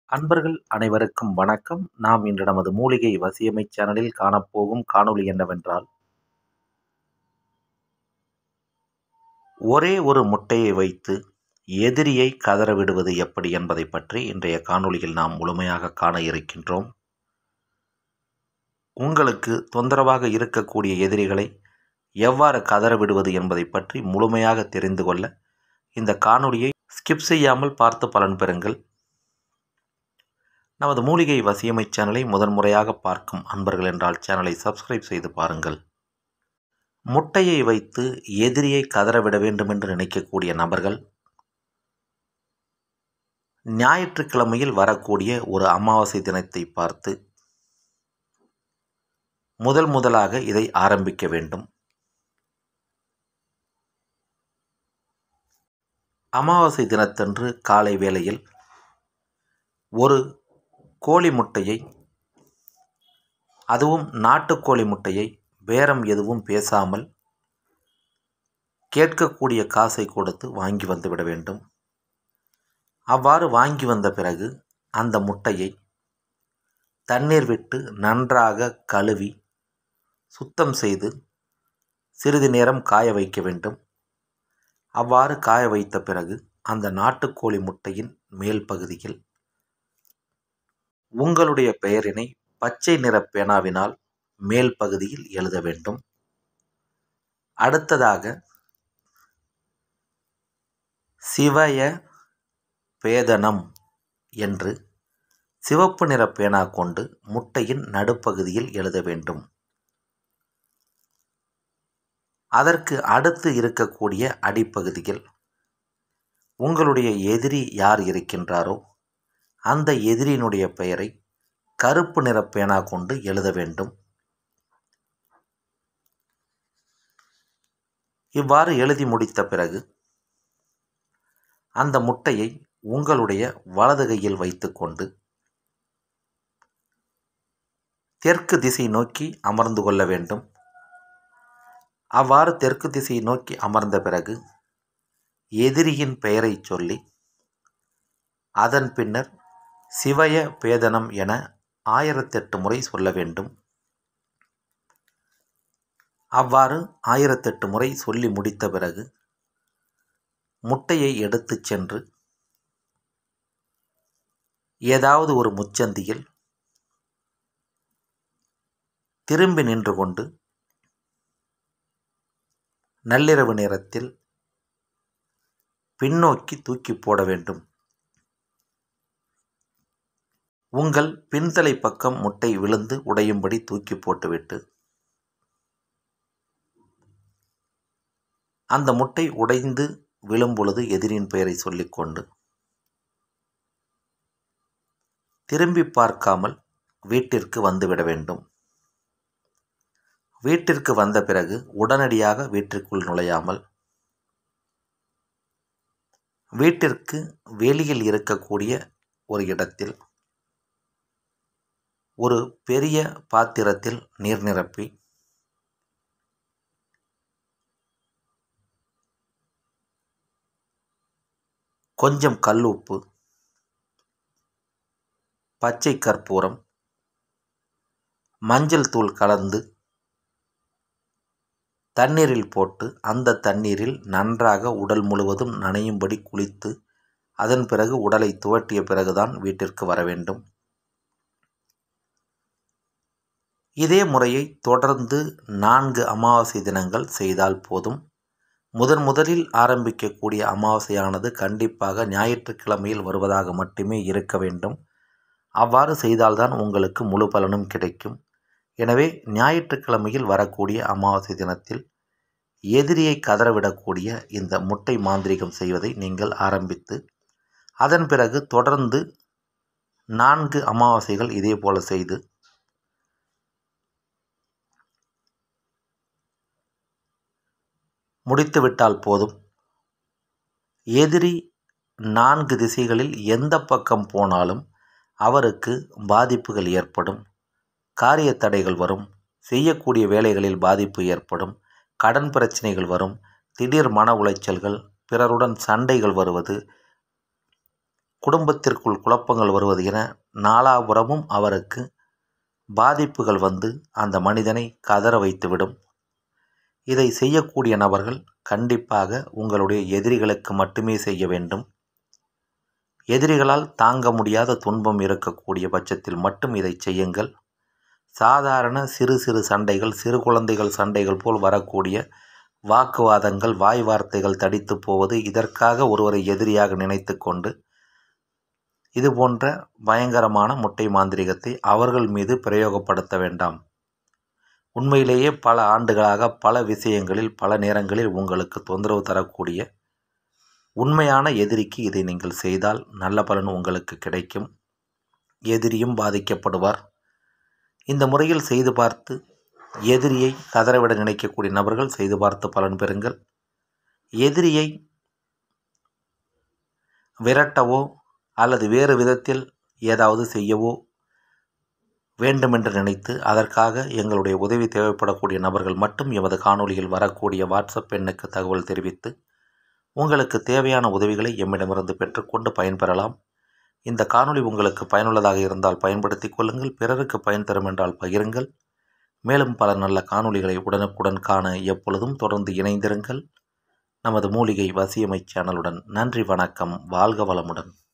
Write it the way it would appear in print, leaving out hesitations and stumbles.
அன்பர்கள் அனைவருக்கும் வணக்கம். நாம் இன்று நமது மூலிகை வசியமை சேனலில் காணப்போகும் காணொளி என்னவென்றால், ஒரே ஒரு முட்டையை வைத்து எதிரியை கதற விடுவது எப்படி என்பதை பற்றி இன்றைய காணொளியில் நாம் முழுமையாக காண இருக்கின்றோம். உங்களுக்கு தொந்தரவாக இருக்கக்கூடிய எதிரிகளை எவ்வாறு கதற விடுவது என்பதை பற்றி முழுமையாக தெரிந்து கொள்ள இந்த காணொளியை ஸ்கிப் செய்யாமல் பார்த்து பலன் பெறுங்கள். நமது மூலிகை வசியமை சேனலை முதன்முறையாக பார்க்கும் அன்பர்கள் என்றால் சேனலை சப்ஸ்கிரைப் செய்து பாருங்கள். முட்டையை வைத்து எதிரியை கதறவிட வேண்டும் என்று நினைக்கக்கூடிய நபர்கள் ஞாயிற்றுக்கிழமையில் வரக்கூடிய ஒரு அமாவாசை தினத்தை பார்த்து முதலாக இதை ஆரம்பிக்க வேண்டும். அமாவாசை தினத்தன்று காலை வேளையில் ஒரு கோழி முட்டையை, அதுவும் நாட்டுக்கோழி முட்டையை பேரம் எதுவும் பேசாமல் கேட்கக்கூடிய காசை கொடுத்து வாங்கி வந்துவிட வேண்டும். அவ்வாறு வாங்கி வந்த பிறகு அந்த முட்டையை தண்ணீர் விட்டு நன்றாக கழுவி சுத்தம் செய்து சிறிது நேரம் காய வைக்க வேண்டும். அவ்வாறு காய வைத்த பிறகு அந்த நாட்டுக்கோழி முட்டையின் மேல் பகுதியில் உங்களுடைய பெயரினை பச்சை நிற பேனாவினால் மேல் பகுதியில் எழுத வேண்டும். அடுத்ததாக சிவய பேதனம் என்று சிவப்பு நிற பேனா கொண்டு முட்டையின் நடுப்பகுதியில் எழுத வேண்டும். அதற்கு அடுத்து இருக்கக்கூடிய அடிப்பகுதியில் உங்களுடைய எதிரி யார் இருக்கின்றாரோ அந்த எதிரியினுடைய பெயரை கருப்பு நிற பேனா கொண்டு எழுத வேண்டும். இவ்வாறு எழுதி முடித்த பிறகு அந்த முட்டையை உங்களுடைய வலது கையில் வைத்துக்கொண்டு தெற்கு திசை நோக்கி அமர்ந்து கொள்ள வேண்டும். அவ்வாறு தெற்கு திசையை நோக்கி அமர்ந்த பிறகு எதிரியின் பெயரை சொல்லி அதன் பின்னர் சிவய பேதனம் என 1008 முறை சொல்ல வேண்டும். அவ்வாறு 1008 முறை சொல்லி முடித்த பிறகு முட்டையை எடுத்து சென்று ஏதாவது ஒரு முச்சந்தியில் திரும்பி நின்று கொண்டு நள்ளிரவு நேரத்தில் பின்னோக்கி தூக்கி போட வேண்டும். உங்கள் பின்தலை பக்கம் முட்டை விழுந்து உடையும்படி தூக்கி போட்டுவிட்டு அந்த முட்டை உடைந்து விழும் பொழுது எதிரின் பெயரை சொல்லிக்கொண்டு திரும்பி பார்க்காமல் வீட்டிற்கு வந்துவிட வேண்டும். வீட்டிற்கு வந்த பிறகு உடனடியாக வீட்டிற்குள் நுழையாமல் வீட்டிற்கு வெளியில் இருக்கக்கூடிய ஒரு இடத்தில் ஒரு பெரிய பாத்திரத்தில் நீர் நிரப்பி கொஞ்சம் கல்லுப்பு, பச்சை கற்பூரம், மஞ்சள் தூள் கலந்து தண்ணீரில் போட்டு அந்த தண்ணீரில் நன்றாக உடல் முழுவதும் நனையும்படி குளித்து அதன் பிறகு உடலை துவட்டிய பிறகுதான் வீட்டிற்கு வர வேண்டும். இதே முறையை தொடர்ந்து 4 அமாவாசை தினங்கள் செய்தால் போதும். முதலில் ஆரம்பிக்கக்கூடிய அமாவாசையானது கண்டிப்பாக ஞாயிற்றுக்கிழமையில் வருவதாக மட்டுமே இருக்க வேண்டும். அவ்வாறு செய்தால்தான் உங்களுக்கு முழு பலனும் கிடைக்கும். எனவே ஞாயிற்றுக்கிழமையில் வரக்கூடிய அமாவாசை தினத்தில் எதிரியை கதறவிடக்கூடிய இந்த முட்டை மாந்திரீகம் செய்வதை நீங்கள் ஆரம்பித்து அதன் பிறகு தொடர்ந்து 4 அமாவாசைகள் இதே போல செய்து முடித்துவிட்டால் போதும். எதிரி 4 திசைகளில் எந்த பக்கம் போனாலும் அவருக்கு பாதிப்புகள் ஏற்படும், காரிய தடைகள் வரும், செய்யக்கூடிய வேலைகளில் பாதிப்பு ஏற்படும், கடன் பிரச்சனைகள் வரும், திடீர் மன உளைச்சல்கள், பிறருடன் சண்டைகள் வருவது, குடும்பத்திற்குள் குழப்பங்கள் வருவது என நாலாபுறமும் அவருக்கு பாதிப்புகள் வந்து அந்த மனிதனை கதற வைத்துவிடும். இதை செய்யக்கூடிய நபர்கள் கண்டிப்பாக உங்களுடைய எதிரிகளுக்கு மட்டுமே செய்ய வேண்டும். எதிரிகளால் தாங்க முடியாத துன்பம் இருக்கக்கூடிய பட்சத்தில் மட்டும் இதை செய்யுங்கள். சாதாரண சிறு சிறு சண்டைகள், சிறு குழந்தைகள் சண்டைகள் போல் வரக்கூடிய வாக்குவாதங்கள், வாய் வார்த்தைகள் தடித்து போவது, இதற்காக ஒருவரை எதிரியாக நினைத்து கொண்டு இது போன்ற பயங்கரமான முட்டை மாந்திரிகத்தை அவர்கள் மீது பிரயோகப்படுத்த வேண்டாம். உண்மையிலேயே பல ஆண்டுகளாக பல விஷயங்களில் பல நேரங்களில் உங்களுக்கு தொந்தரவு தரக்கூடிய உண்மையான எதிரிக்கு இதை நீங்கள் செய்தால் நல்ல பலன் உங்களுக்கு கிடைக்கும். எதிரியும் பாதிக்கப்படுவார். இந்த முறையில் செய்து பார்த்து எதிரியை கதறவிட நினைக்கக்கூடிய நபர்கள் செய்து பார்த்து பலன் பெறுங்கள். எதிரியை விரட்டவோ அல்லது வேறு விதத்தில் ஏதாவது செய்யவோ வேண்டுமென்று நினைத்து அதற்காக எங்களுடைய உதவி தேவைப்படக்கூடிய நபர்கள் மட்டும் எமது காணொளியில் வரக்கூடிய வாட்ஸ்அப் எண்ணுக்கு தகவல் தெரிவித்து உங்களுக்கு தேவையான உதவிகளை எம்மிடமிருந்து பெற்றுக்கொண்டு பயன்பெறலாம். இந்த காணொளி உங்களுக்கு பயனுள்ளதாக இருந்தால் பயன்படுத்திக் கொள்ளுங்கள். பிறருக்கு பயன் தரும் என்றால் பகிருங்கள். மேலும் பல நல்ல காணொளிகளை உடனுக்குடன் காண எப்பொழுதும் தொடர்ந்து இணைந்திருங்கள். நமது மூலிகை வசியமை சேனலுடன். நன்றி, வணக்கம், வாழ்க வளமுடன்.